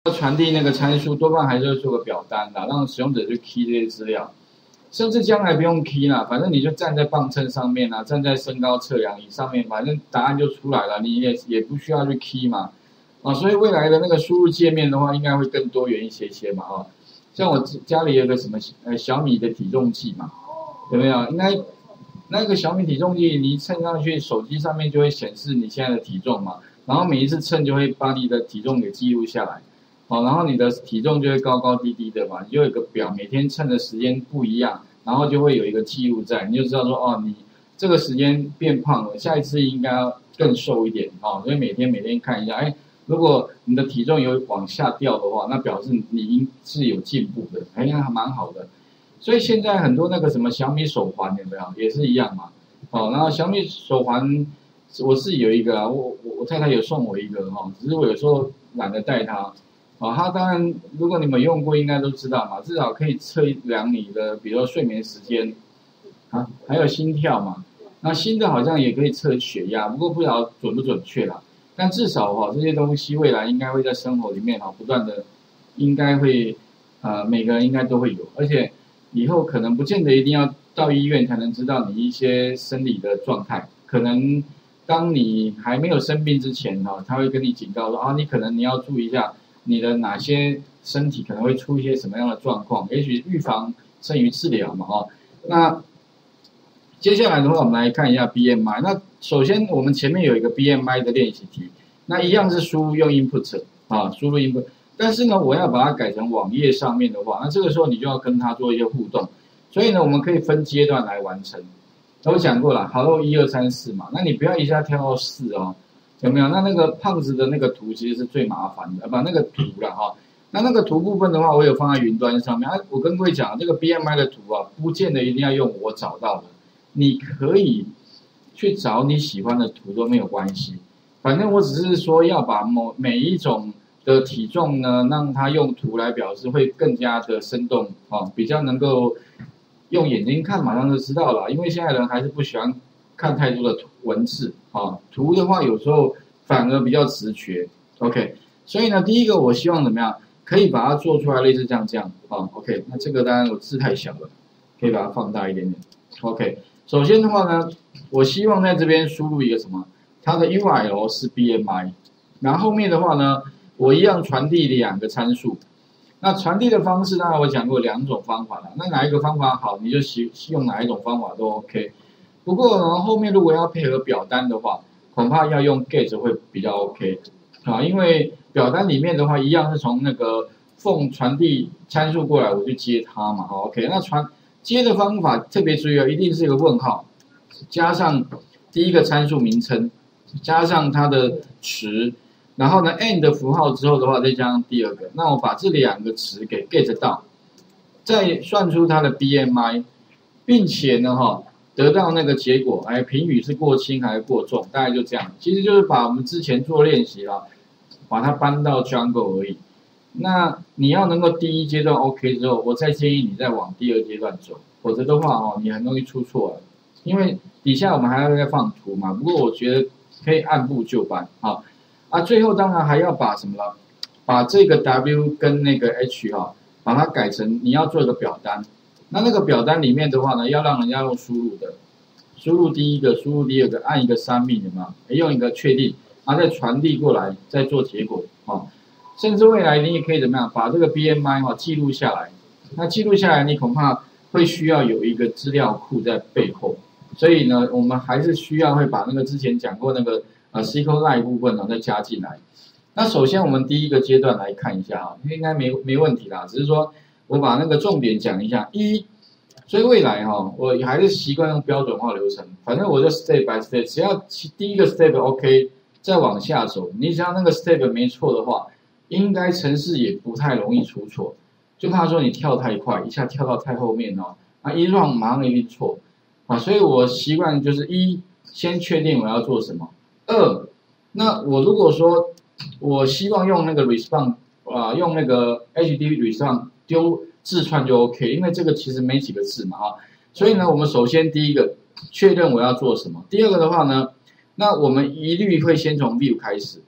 传递那个参数，多半还是会做个表单的，让使用者去 key 这些资料，甚至将来不用 key 啦，反正你就站在磅秤上面啊，站在身高测量仪上面，反正答案就出来了，你也不需要去 key 嘛，所以未来的那个输入界面的话，应该会更多元一些嘛，像我家里有个什么小米的体重计嘛，有没有？应该那个小米体重计，你称上去，手机上面就会显示你现在的体重嘛，然后每一次称就会把你的体重给记录下来。然后你的体重就会高高低低的嘛，你就有一个表，每天称的时间不一样，然后就会有一个记录在，你就知道说你这个时间变胖了，下一次应该要更瘦一点所以每天看一下，如果你的体重有往下掉的话，那表示你是有进步的，那还蛮好的。所以现在很多那个什么小米手环有没有，也是一样嘛，然后小米手环我是有一个我太太有送我一个只是我有时候懒得带它。它当然，如果你们用过，应该都知道嘛，至少可以测量你的，比如说睡眠时间，还有心跳嘛。那新的好像也可以测血压，不过不知道准不准确啦。但至少这些东西未来应该会在生活里面不断的，应该会每个人应该都会有，而且以后可能不见得一定要到医院才能知道你一些生理的状态，可能当你还没有生病之前他会跟你警告说你可能你要注意一下。你的哪些身体可能会出一些什么样的状况？也许预防胜于治疗嘛，那接下来的话，我们来看一下 BMI。那首先我们前面有一个 BMI 的练习题，那一样是输入用 input 输入 input。但是呢，我要把它改成网页上面的话，那这个时候你就要跟它做一些互动。所以呢，我们可以分阶段来完成。我讲过了，Hello 1、2、3、4嘛，那你不要一下跳到4有没有？那个胖子的那个图其实是最麻烦的，把那个图啦那个图部分的话，我有放在云端上面。我跟各位讲，这个 BMI 的图不见得一定要用我找到的，你可以去找你喜欢的图都没有关系。反正我只是说要把每一种的体重呢，让它用图来表示，会更加的生动比较能够用眼睛看马上就知道了。因为现在人还是不喜欢看太多的文字图的话有时候反而比较直觉 ，OK， 所以呢，第一个我希望怎么样，可以把它做出来类似这样OK， 那这个当然我字太小了，可以把它放大一点点 ，OK， 首先的话呢，我希望在这边输入一个什么，它的 URL 是 BMI， 然后后面的话呢，我一样传递2个参数，那传递的方式当然我讲过2种方法了，那哪一个方法好，你就用哪一种方法都 OK。不过呢，后面如果要配合表单的话，恐怕要用 get 会比较 OK 因为表单里面的话，一样是从那个奉传递参数过来，我就接它嘛，OK。那接的方法特别注意一定是一个问号，加上第一个参数名称，加上它的值，然后呢 and 符号之后的话，再加上第二个。那我把这2个词给 get 到，再算出它的 BMI， 并且呢得到那个结果，评语是过轻还是过重，大概就这样。其实就是把我们之前做练习把它搬到 Django 而已。那你要能够第一阶段 OK 之后，我再建议你再往第2阶段走，否则的话你很容易出错了。因为底下我们还要再放图嘛，不过我觉得可以按部就班最后当然还要把什么了，把这个 W 跟那个 H 把它改成你要做一个表单。那个表单里面的话呢，要让人家用输入的，输入第一个，输入第二个，按一个submit有没有？用一个确定，然后再传递过来，再做结果甚至未来你也可以怎么样，把这个 BMI 记录下来。那记录下来，你恐怕会需要有一个资料库在背后，所以呢，我们还是需要会把那个之前讲过那个SQLite 部分再加进来。那首先我们第一个阶段来看一下应该没问题啦，只是说。我把那个重点讲一下。所以未来我还是习惯用标准化流程，反正我就 step by step， 只要第一个 step OK， 再往下走，你只要那个 step 没错的话，应该程式也不太容易出错，就怕说你跳太快，一下跳到太后面一 run 马上一定错所以我习惯就是先确定我要做什么，2，那我如果说我希望用那个 response用那个 HTTP response 丢字串就 OK， 因为这个其实没几个字嘛所以呢，我们首先第一个确认我要做什么，第二个的话呢，那我们一律会先从 view 开始，